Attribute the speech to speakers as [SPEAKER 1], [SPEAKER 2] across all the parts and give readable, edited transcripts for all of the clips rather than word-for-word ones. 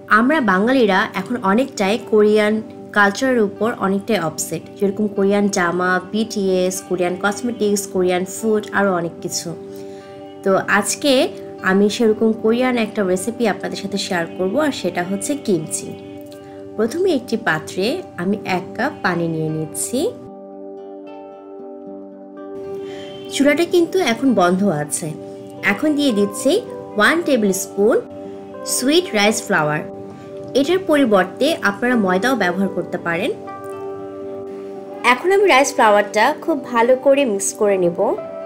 [SPEAKER 1] আমরা বাঙালিরা এখন অনেকটাই কোরিয়ান কালচারের উপর অনেকটাই অবসেট, যেরকম কোরিয়ান জামা, BTS, Korean cosmetics, Korean food, আরও অনেক কিছু। তো আজকে আমি সেরকম কোরিয়ান একটা রেসিপি আপনাদের সাথে শেয়ার করব, আর সেটা হচ্ছে কিমচি। প্রথমে একটি পাত্রে আমি 1 কাপ পানি নিয়ে নিচ্ছি। চুলাটা কিন্তু এখন বন্ধ আছে। এখন দিয়ে দিচ্ছি 1 tablespoon sweet rice flour. এটার পরিবর্তে আপনারা ময়দাও ব্যবহার করতে পারেন। এখন আমি রাইস ফ্লাওয়ারটা খুব ভালো করে মিক্স করে নেব।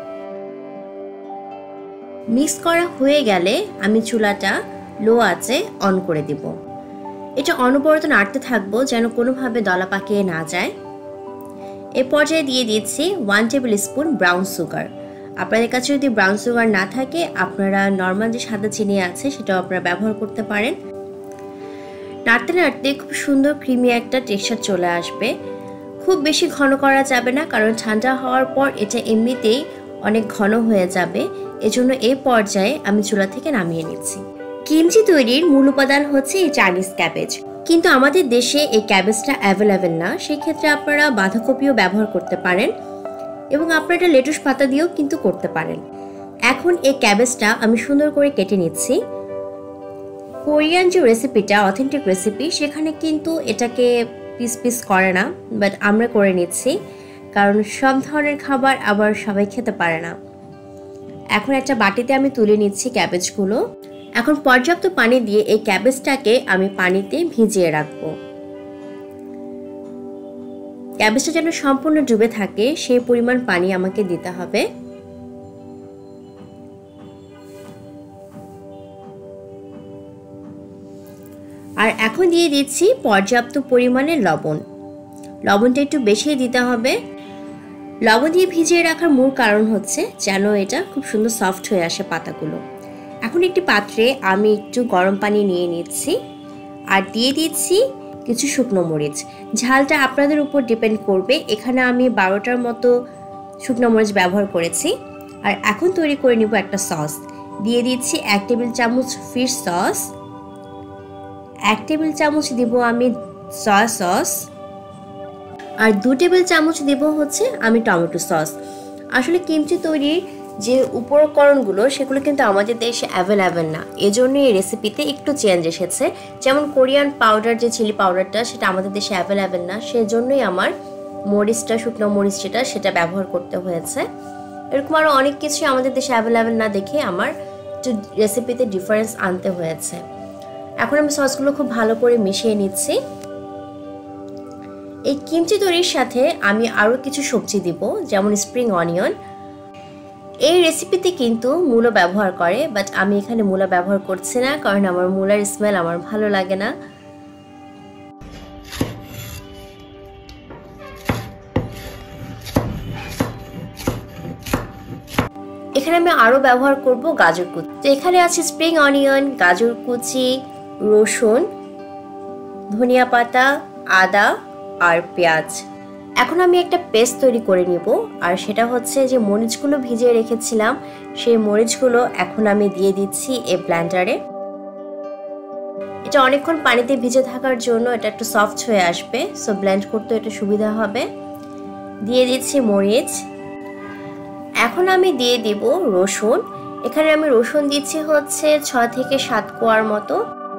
[SPEAKER 1] মিক্স করা হয়ে গেলে আমি চুলাটা লো আঁচে অন করে দেব। এটা অনবরত নাড়তে থাকবো যেন কোনোভাবে দলা পাকিয়ে না যায়। এ পর্যায়ে দিয়ে দিচ্ছি 1 টেবিল স্পুন ব্রাউন সুগার। আপনাদের কাছে যদি ব্রাউন সুগার না থাকে আপনারা নর্মাল যে সাদা চিনি আছে সেটাও আপনারা ব্যবহার করতে পারেন। নাড়তে নাড়তে খুব সুন্দর ক্রিমি একটা টেক্সচার চলে আসবে। খুব বেশি ঘন করা যাবে না, কারণ ঠান্ডা হওয়ার পর এটা এমনিতেই অনেক ঘন হয়ে যাবে। এজন্য এই পর্যায়ে আমি চুলা থেকে নামিয়ে নিচ্ছি। কিমচি তৈরির মূল উপাদান হচ্ছে এই চাইনিজ ক্যাবেজ, কিন্তু আমাদের দেশে এই ক্যাবেজটা অ্যাভেলেবেল না। সেক্ষেত্রে আপনারা বাঁধাকপিও ব্যবহার করতে পারেন এবং আপনারা এটা লেটুস পাতা দিয়েও কিন্তু করতে পারেন। এখন এই ক্যাবেজটা আমি সুন্দর করে কেটে নিচ্ছি। কোরিয়ান যে রেসিপিটা অথেন্টিক রেসিপি, সেখানে কিন্তু এটাকে পিস পিস করে না, বাট আমরা করে নিচ্ছি কারণ সব ধরনের খাবার আবার সবাই খেতে পারে না। এখন একটা বাটিতে আমি তুলে নিচ্ছি ক্যাবেজগুলো। এখন পর্যাপ্ত পানি দিয়ে এই ক্যাবেজটাকে আমি পানিতে ভিজিয়ে রাখবো। ক্যাবেজটা যেন সম্পূর্ণ ডুবে থাকে সেই পরিমাণ পানি আমাকে দিতে হবে। আর এখন দিয়ে দিচ্ছি পর্যাপ্ত পরিমাণে লবণ। লবণটা একটু বেশি দিতে হবে। লবণ দিয়ে ভিজিয়ে রাখার মূল কারণ হচ্ছে যেন এটা খুব সুন্দর সফট হয়ে আসে পাতাগুলো। এখন একটি পাত্রে আমি একটু গরম পানি নিয়ে নিচ্ছি আর দিয়ে দিচ্ছি কিছু শুকনো মরিচ। ঝালটা আপনাদের উপর ডিপেন্ড করবে। এখানে আমি 12টার মতো শুকনো মরিচ ব্যবহার করেছি। আর এখন তৈরি করে নিব একটা সস। দিয়ে দিচ্ছি 1 টেবিল চামচ ফিশ সস, 1 টেবিল চামচ দিব আমি সয়া সস, আর 2 টেবিল চামচ দিব হচ্ছে আমি টমেটো সস। আসলে কিমচি তৈরির যে উপকরণগুলো সেগুলো কিন্তু আমাদের দেশে অ্যাভেলেবেল না, এজন্য এই রেসিপিতে একটু চেঞ্জ এসেছে। যেমন কোরিয়ান পাউডার, যে চিলি পাউডারটা, সেটা আমাদের দেশে অ্যাভেলেবেল না, সেজন্যই আমার মরিচটা, শুকনো মরিচ সেটা ব্যবহার করতে হয়েছে। এরকম আরও অনেক কিছুই আমাদের দেশে অ্যাভেলেবেল না দেখে আমার একটু রেসিপিতে ডিফারেন্স আনতে হয়েছে। এখন আমি সসগুলো খুব ভালো করে মিশিয়ে নিচ্ছি। এই কিমচি তৈরির সাথে আমি আরও কিছু সবজি দিব, যেমন স্প্রিং অনিয়ন। এই রেসিপিতে কিন্তু মূলো ব্যবহার করে, বাট আমি এখানে মূলা ব্যবহার করছি না, কারণ আমার মূলার স্মেল আমার ভালো লাগে না। এখানে আমি আরও ব্যবহার করব গাজর কুচি। তো এখানে আছে স্প্রিং অনিয়ন, গাজর কুচি, রসুন, ধনিয়া পাতা, আদা আর পেঁয়াজ। এখন আমি একটা পেস্ট তৈরি করে নিব, আর সেটা হচ্ছে যে মরিচগুলো ভিজিয়ে রেখেছিলাম, সেই মরিচগুলো এখন আমি দিয়ে দিচ্ছি এই ব্লেন্ডারে। এটা অনেকক্ষণ পানিতে ভিজে থাকার জন্য এটা একটু সফট হয়ে আসবে, সো ব্লেন্ড করতে এটা সুবিধা হবে। দিয়ে দিচ্ছি মরিচ। এখন আমি দিয়ে দিব রসুন। এখানে আমি রসুন দিচ্ছি হচ্ছে 6 থেকে 7 কোয়ার মতো।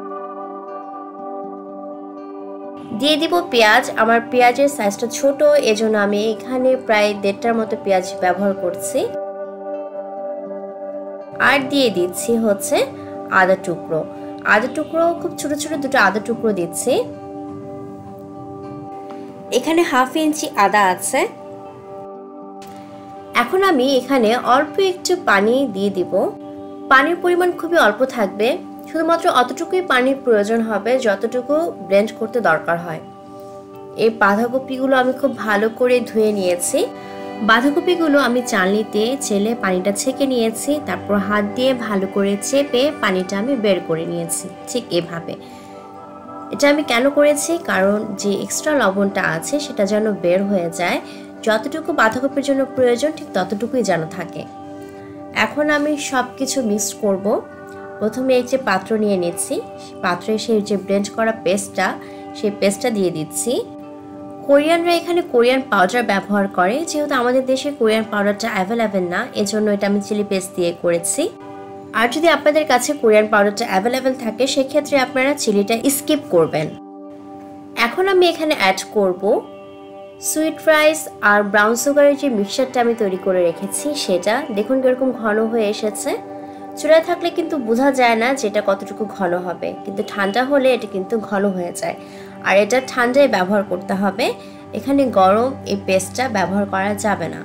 [SPEAKER 1] দিয়ে দিব পেঁয়াজ। আমার পেঁয়াজের সাইজটা ছোট, এজন্য আমি এখানে প্রায় 1.5টার মতো পেঁয়াজ ব্যবহার করছি। আর দিয়ে দিচ্ছি হচ্ছে আদা টুকরো। আদা টুকরো খুব ছোট ছোট 2টো আদা টুকরো দিচ্ছি। এখানে 1/2 ইঞ্চি আদা আছে। এখন আমি এখানে অল্প একটু পানি দিয়ে দিব। পানির পরিমাণ খুবই অল্প থাকবে, শুধুমাত্র অতটুকুই পানির প্রয়োজন হবে যতটুকু ব্লেন্ড করতে দরকার হয়। এই বাঁধাকপিগুলো আমি খুব ভালো করে ধুয়ে নিয়েছি। বাঁধাকপিগুলো আমি চালনিতে চেলে পানিটা ছেঁকে নিয়েছি, তারপর হাত দিয়ে ভালো করে চেপে পানিটা আমি বের করে নিয়েছি, ঠিক এভাবে। এটা আমি কেন করেছি, কারণ যে এক্সট্রা লবণটা আছে সেটা যেন বের হয়ে যায়, যতটুকু বাঁধাকপির জন্য প্রয়োজন ঠিক ততটুকুই যেন থাকে। এখন আমি সব কিছু মিক্স করব। প্রথমে এই যে পাত্র নিয়ে নিচ্ছি, পাত্রে সেই যে ব্লেন্ড করা পেস্টটা, সেই পেস্টটা দিয়ে দিচ্ছি। কোরিয়ানরা এখানে কোরিয়ান পাউডার ব্যবহার করে, যেহেতু আমাদের দেশে কোরিয়ান পাউডারটা অ্যাভেলেবেল না, এজন্য এটা আমি চিলি পেস্ট দিয়ে করেছি। আর যদি আপনাদের কাছে কোরিয়ান পাউডারটা অ্যাভেলেবেল থাকে সেক্ষেত্রে আপনারা চিলিটা স্কিপ করবেন। এখন আমি এখানে অ্যাড করব সুইট রাইস আর ব্রাউন সুগারের যে মিক্সচারটা আমি তৈরি করে রেখেছি সেটা। দেখুন কিরকম ঘন হয়ে এসেছে। চুলায় থাকলে কিন্তু বোঝা যায় না যে এটা কতটুকু ঘন হবে, কিন্তু ঠান্ডা হলে এটা কিন্তু ঘন হয়ে যায়। আর এটা ঠান্ডায় ব্যবহার করতে হবে, এখানে গরম এই পেস্টটা ব্যবহার করা যাবে না।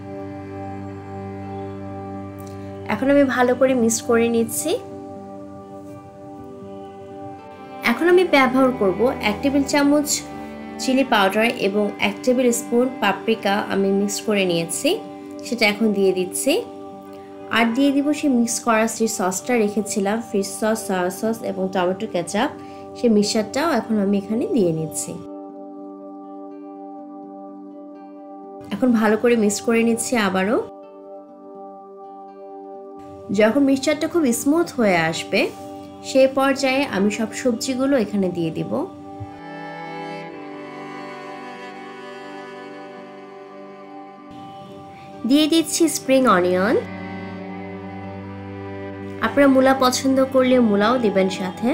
[SPEAKER 1] এখন আমি ভালো করে মিক্স করে নিচ্ছি। এখন আমি ব্যবহার করব 1 টেবিল চামচ চিলি পাউডার এবং 1 টেবিল স্পুন পাপরিকা আমি মিক্স করে নিয়েছি, সেটা এখন দিয়ে দিচ্ছি। আর দিয়ে দিব সেই মিক্স করা যে সসটা রেখেছিলাম, ফিশ সস, সয়া সস এবং টমেটো কেচাপ, সেই মিক্সচারটাও এখন আমি এখানে দিয়ে নিচ্ছি। এখন ভালো করে মিক্স করে নিচ্ছি আবারও। যখন মিক্সচারটা খুব স্মুথ হয়ে আসবে সেই পর্যায়ে আমি সব সবজিগুলো এখানে দিয়ে দিব। দিয়ে দিচ্ছি স্প্রিং অনিয়ন, আপনারা মূলা পছন্দ করলে মূলাও দিবেন সাথে।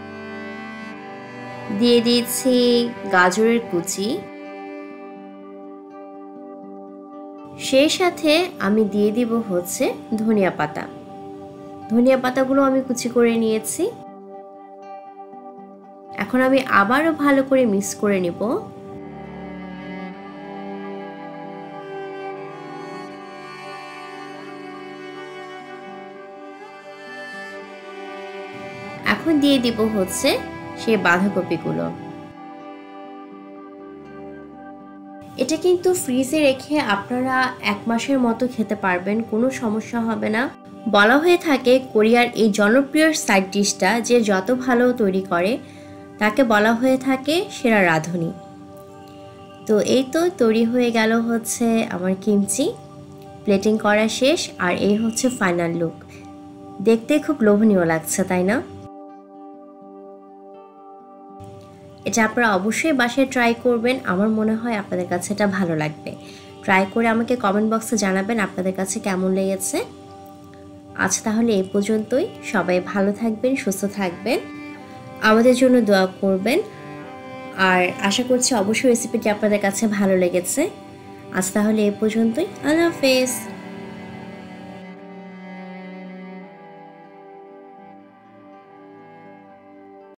[SPEAKER 1] দিয়ে দিচ্ছি গাজরের কুচি, সেই সাথে আমি দিয়ে দিব হচ্ছে ধনিয়া পাতা। ধনিয়া পাতাগুলো আমি কুচি করে নিয়েছি। এখন আমি আবারও ভালো করে মিক্স করে নিব। এখন দিয়ে দিব হচ্ছে সেই বাঁধাকপিগুলো। এটা কিন্তু ফ্রিজে রেখে আপনারা 1 মাসের মতো খেতে পারবেন, কোনো সমস্যা হবে না। বলা হয়ে থাকে কোরিয়ার এই জনপ্রিয় সাইড ডিশটা যে যত ভালো তৈরি করে তাকে বলা হয়ে থাকে সেরা রাঁধুনি। তো এই তো তৈরি হয়ে গেল হচ্ছে আমার কিমচি। প্লেটিং করা শেষ আর এই হচ্ছে ফাইনাল লুক। দেখতে খুব লোভনীয় লাগছে, তাই না? এটা আপনারা অবশ্যই বাসায় ট্রাই করবেন, আমার মনে হয় আপনাদের কাছে এটা ভালো লাগবে। ট্রাই করে আমাকে কমেন্ট বক্সে জানাবেন আপনাদের কাছে কেমন লেগেছে। আজ তাহলে এই পর্যন্তই। সবাই ভালো থাকবেন, সুস্থ থাকবেন, আমাদের জন্য দোয়া করবেন। আর আশা করছি অবশ্যই রেসিপিটি আপনাদের কাছে ভালো লেগেছে। আজ তাহলে এই পর্যন্তই। আল্লাহ হাফেজ।